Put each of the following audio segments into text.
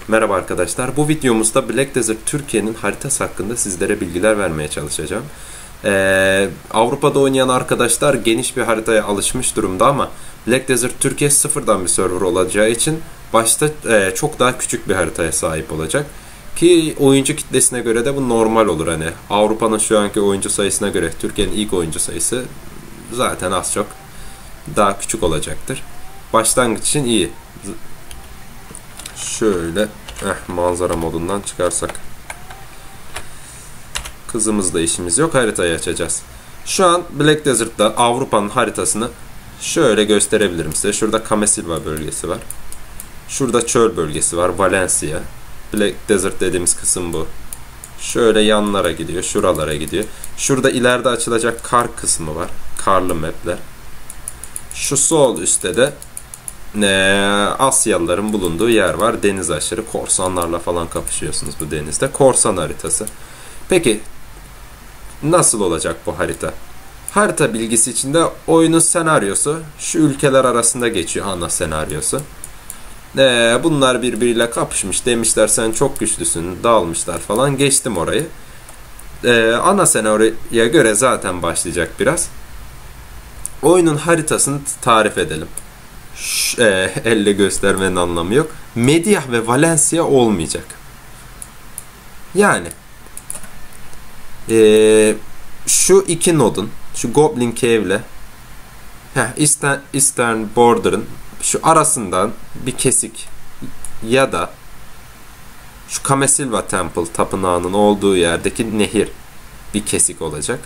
Merhaba arkadaşlar. Bu videomuzda Black Desert Türkiye'nin haritası hakkında sizlere bilgiler vermeye çalışacağım. Avrupa'da oynayan arkadaşlar geniş bir haritaya alışmış durumda ama Black Desert Türkiye sıfırdan bir server olacağı için başta çok daha küçük bir haritaya sahip olacak. Ki oyuncu kitlesine göre de bu normal olur. Hani Avrupa'nın şu anki oyuncu sayısına göre Türkiye'nin ilk oyuncu sayısı zaten az çok daha küçük olacaktır. Başlangıç için iyi. Şöyle manzara modundan çıkarsak. Kızımızla işimiz yok. Haritayı açacağız. Şu an Black Desert'ta Avrupa'nın haritasını şöyle gösterebilirim size. Şurada Camesilva bölgesi var. Şurada çöl bölgesi var. Valencia. Black Desert dediğimiz kısım bu. Şöyle yanlara gidiyor. Şuralara gidiyor. Şurada ileride açılacak kar kısmı var. Karlı mapler. Şu sol üstte de Asyalıların bulunduğu yer var. Deniz aşırı korsanlarla falan kapışıyorsunuz bu denizde. Korsan haritası. Peki nasıl olacak bu harita? Harita bilgisi içinde oyunun senaryosu şu ülkeler arasında geçiyor, ana senaryosu. Bunlar birbiriyle kapışmış, demişler sen çok güçlüsün, dağılmışlar falan, geçtim orayı. Ana senaryoya göre zaten başlayacak biraz. Oyunun haritasını tarif edelim. Elle göstermenin anlamı yok. Mediah ve Valencia olmayacak. Yani şu iki nodun, şu Goblin Cave'le Eastern Border'ın şu arasından bir kesik ya da şu Camesilva Temple tapınağının olduğu yerdeki nehir bir kesik olacak.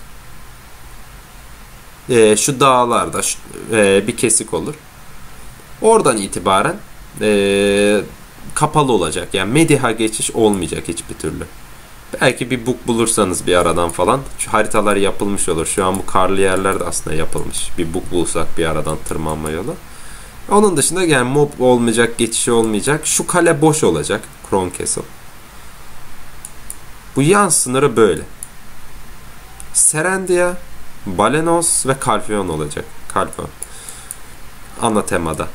Şu dağlarda bir kesik olur. Oradan itibaren kapalı olacak. Yani Mediah'a geçiş olmayacak hiçbir türlü. Belki bir book bulursanız bir aradan falan. Şu haritalar yapılmış olur. Şu an bu karlı yerler de aslında yapılmış. Bir book bulsak bir aradan tırmanma yolu. Onun dışında yani mob olmayacak, geçişi olmayacak. Şu kale boş olacak. Crown Castle. Bu yan sınırı böyle. Serendia, Balenos ve Calpheon olacak. Calpheon. Ana temada.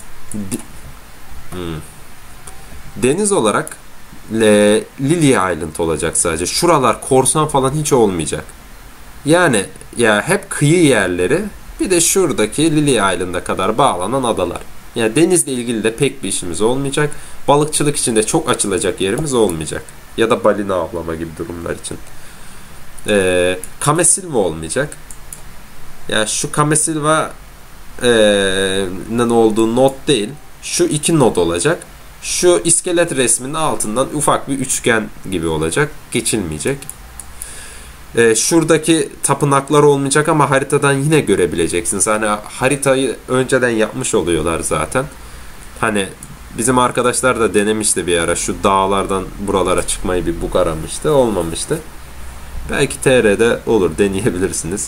Deniz olarak Lilia Island olacak sadece. Şuralar korsan falan hiç olmayacak. Yani ya hep kıyı yerleri, bir de şuradaki Lilia Island'a kadar bağlanan adalar. Yani denizle ilgili de pek bir işimiz olmayacak. Balıkçılık için de çok açılacak yerimiz olmayacak. Ya da balina avlama gibi durumlar için. Camesilva olmayacak. Yani şu Camesilva'nın olduğu nod değil. Şu iki nod olacak. Şu iskelet resminin altından ufak bir üçgen gibi olacak. Geçilmeyecek. Şuradaki tapınaklar olmayacak ama haritadan yine görebileceksiniz. Hani haritayı önceden yapmış oluyorlar zaten. Hani bizim arkadaşlar da denemişti bir ara. Şu dağlardan buralara çıkmayı bir bug aramıştı. Olmamıştı. Belki TR'de olur. Deneyebilirsiniz.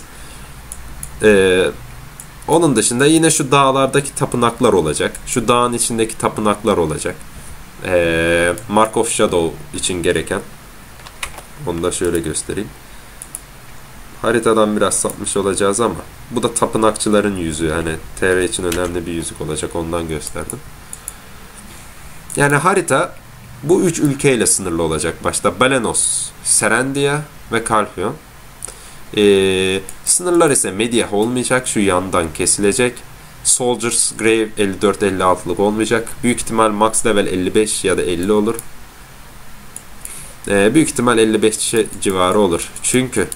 Onun dışında yine şu dağlardaki tapınaklar olacak. Şu dağın içindeki tapınaklar olacak. Mark of Shadow için gereken. Onu da şöyle göstereyim. Haritadan biraz sapmış olacağız ama bu da tapınakçıların yüzüğü. Hani TR için önemli bir yüzük olacak. Ondan gösterdim. Yani harita bu üç ülkeyle sınırlı olacak başta. Balenos, Serendia ve Calpheon. Sınırlar ise Mediah olmayacak. Şu yandan kesilecek. Soldiers Grave 54-56'lık olmayacak. Büyük ihtimal max level 55 ya da 50 olur. Büyük ihtimal 55 civarı olur. Çünkü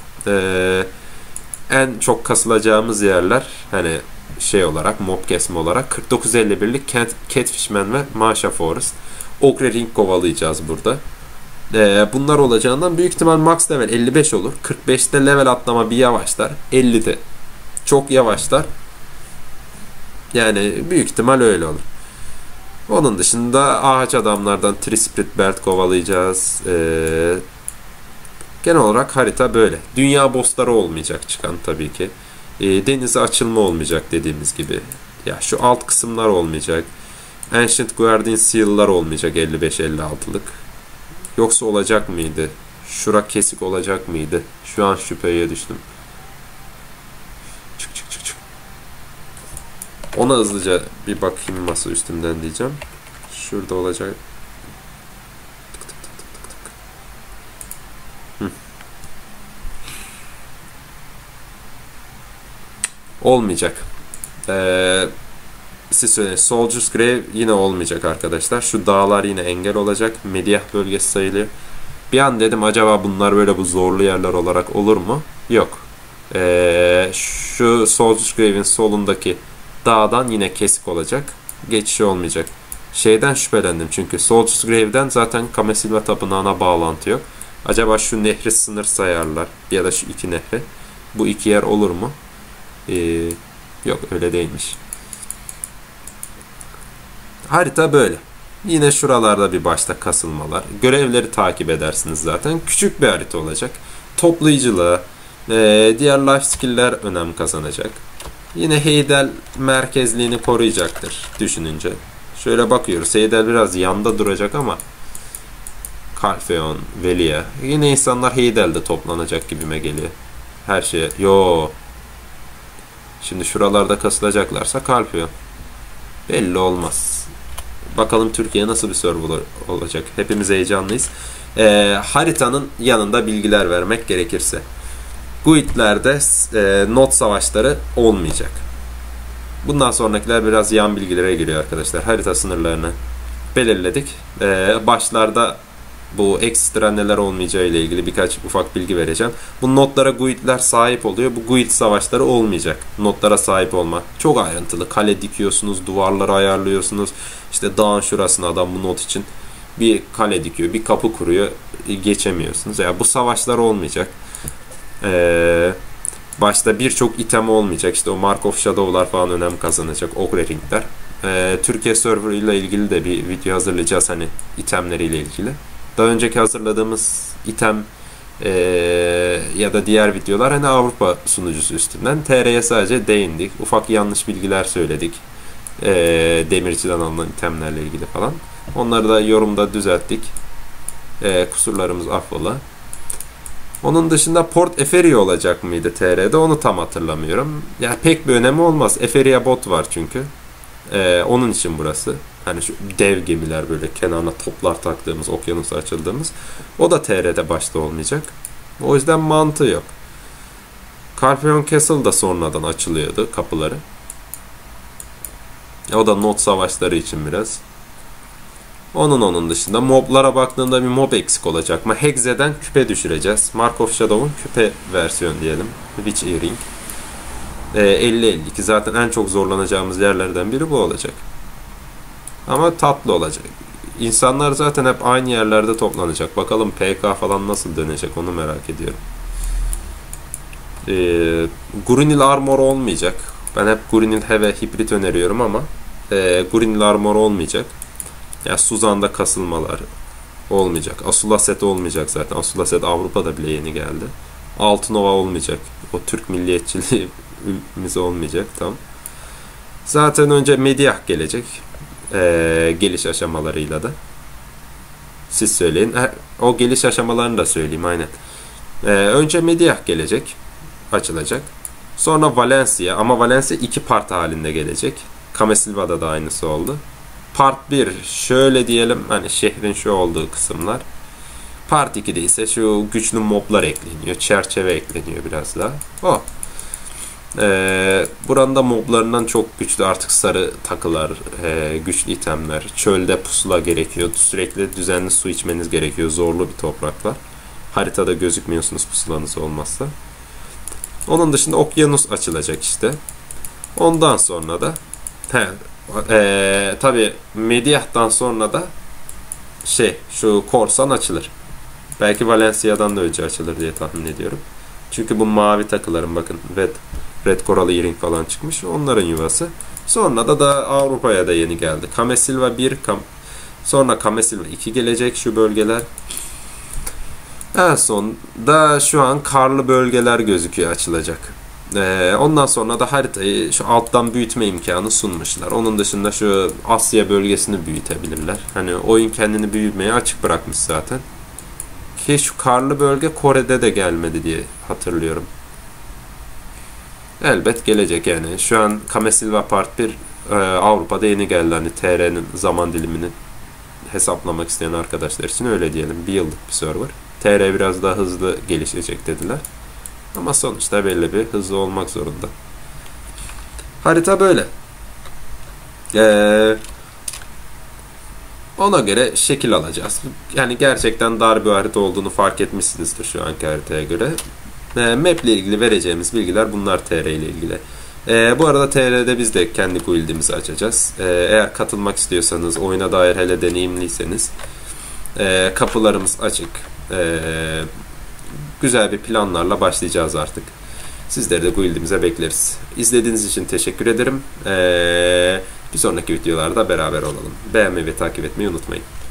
en çok kasılacağımız yerler hani şey olarak, mob kesme olarak 49-51'lik Catfishman ve Masha Forest. Okre Ring kovalayacağız burada. Bunlar olacağından büyük ihtimal max level 55 olur. 45'te level atlama bir yavaşlar. 50'de çok yavaşlar. Yani büyük ihtimal öyle olur. Onun dışında ağaç adamlardan Tri-Split Belt kovalayacağız. Genel olarak harita böyle. Dünya bossları olmayacak çıkan tabii ki. Denize açılma olmayacak dediğimiz gibi. Ya şu alt kısımlar olmayacak. Ancient Guardian Seal'lar olmayacak 55-56'lık. Yoksa olacak mıydı? Şura kesik olacak mıydı? Şu an şüpheye düştüm. Çık. Ona hızlıca bir bakayım masa üstümden diyeceğim. Şurada olacak. olmayacak. Siz söyleyin. Soldier's Grave yine olmayacak arkadaşlar. Şu dağlar yine engel olacak. Mediah bölgesi sayılıyor. Bir an dedim acaba bunlar böyle bu zorlu yerler olarak olur mu? Yok. Şu Soldier's Grave'in solundaki dağdan yine kesik olacak. Geçişi olmayacak. Şeyden şüphelendim çünkü Soldier's Grave'den zaten Kamesilva Tapınağı'na bağlantı yok. Acaba şu nehri sınır sayarlar ya da şu iki nehri. Bu iki yer olur mu? Yok öyle değilmiş. Harita böyle. Yine şuralarda bir başta kasılmalar. Görevleri takip edersiniz zaten. Küçük bir harita olacak. Toplayıcılığa, diğer life skill'ler önem kazanacak. Yine Heydel merkezliğini koruyacaktır düşününce. Şöyle bakıyoruz. Heydel biraz yanda duracak ama Kalfeon, Velia. Yine insanlar Heydel'de toplanacak gibime geliyor. Her şeye. Yo. Şimdi şuralarda kasılacaklarsa Kalfeon. Belli olmaz. Bakalım Türkiye nasıl bir server olacak. Hepimiz heyecanlıyız. Haritanın yanında bilgiler vermek gerekirse. Guild'lerde not savaşları olmayacak. Bundan sonrakiler biraz yan bilgilere giriyor arkadaşlar. Harita sınırlarını belirledik. Başlarda bu ekstra neler olmayacağı ile ilgili birkaç ufak bilgi vereceğim. Bu notlara guild'ler sahip oluyor. Bu guild savaşları olmayacak. Notlara sahip olma. Çok ayrıntılı. Kale dikiyorsunuz, duvarları ayarlıyorsunuz. İşte dağın şurasına adam bu not için bir kale dikiyor, bir kapı kuruyor. Geçemiyorsunuz. Yani bu savaşlar olmayacak. Başta birçok item olmayacak. İşte o Mark of Shadow'lar falan önem kazanacak. Ogre Ring'ler. Türkiye server ile ilgili de bir video hazırlayacağız hani itemleriyle ilgili. Daha önceki hazırladığımız item ya da diğer videolar hani Avrupa sunucusu üstünden. TR'ye sadece değindik. Ufak yanlış bilgiler söyledik. Demirciden alınan itemlerle ilgili falan. Onları da yorumda düzelttik. Kusurlarımız affola. Onun dışında Port Eferia olacak mıydı TR'de? Onu tam hatırlamıyorum. Ya pek bir önemi olmaz. Eferia bot var çünkü. Onun için burası. Hani şu dev gemiler böyle kenarına toplar taktığımız, okyanusa açıldığımız. O da TR'de başta olmayacak. O yüzden mantığı yok. Carpeon Castle da sonradan açılıyordu kapıları. O da not savaşları için biraz. Onun dışında moblara baktığında bir mob eksik olacak mı? Hexe'den küpe düşüreceğiz. Mark of Shadow'un küpe versiyon diyelim. Witch Earring. 50-52 zaten en çok zorlanacağımız yerlerden biri bu olacak. Ama tatlı olacak. İnsanlar zaten hep aynı yerlerde toplanacak. Bakalım PK falan nasıl dönecek onu merak ediyorum. Gurinil Armor olmayacak. Ben hep Gurinil Heve hibrit öneriyorum ama Gurinil Armor olmayacak. Ya Suzan'da kasılmalar olmayacak. Asula set olmayacak zaten. Asula set Avrupa'da bile yeni geldi. Altınova olmayacak. O Türk milliyetçiliğimiz olmayacak. Tam. Zaten önce Mediah gelecek. Geliş aşamalarıyla da. Siz söyleyin. O geliş aşamalarını da söyleyeyim aynen. Önce Mediah gelecek. Açılacak. Sonra Valencia. Ama Valencia iki part halinde gelecek. Kamesilva'da da aynısı oldu. Part 1 şöyle diyelim hani şehrin şu olduğu kısımlar. Part 2'de ise şu güçlü moblar ekleniyor. Çerçeve ekleniyor biraz daha. O. Buranın da moblarından çok güçlü artık sarı takılar, güçlü itemler. Çölde pusula gerekiyor. Sürekli düzenli su içmeniz gerekiyor. Zorlu bir topraklar. Haritada gözükmüyorsunuz pusulanız olmazsa. Onun dışında okyanus açılacak işte. Ondan sonra da tabi Mediah'tan sonra da şu korsan açılır. Belki Valencia'dan da önce açılır diye tahmin ediyorum. Çünkü bu mavi takıların bakın Red Coral Earring falan çıkmış. Onların yuvası. Sonra da Avrupa'ya da yeni geldi. Kamesilva 1 sonra Kamesilva 2 gelecek şu bölgeler. En son da şu an karlı bölgeler gözüküyor açılacak. Ondan sonra da haritayı şu alttan büyütme imkanı sunmuşlar. Onun dışında şu Asya bölgesini büyütebilirler. Hani oyun kendini büyütmeye açık bırakmış zaten. Ki şu karlı bölge Kore'de de gelmedi diye hatırlıyorum. Elbet gelecek yani. Şu an Kamesilva Part 1 Avrupa'da yeni geldi. Hani TR'nin zaman dilimini hesaplamak isteyen arkadaşlar için öyle diyelim. Bir yıllık bir server. TR biraz daha hızlı gelişecek dediler. Ama sonuçta belli bir hızlı olmak zorunda. Harita böyle. Ona göre şekil alacağız. Yani gerçekten dar bir harita olduğunu fark etmişsinizdir şu anki haritaya göre. Map ile ilgili vereceğimiz bilgiler bunlar, TR ile ilgili. Bu arada TR'de biz de kendi guildimizi açacağız. Eğer katılmak istiyorsanız, oyuna dair hele deneyimliyseniz kapılarımız açık. Güzel bir planlarla başlayacağız artık. Sizleri de guildimize bekleriz. İzlediğiniz için teşekkür ederim. Bir sonraki videolarda beraber olalım. Beğenmeyi ve takip etmeyi unutmayın.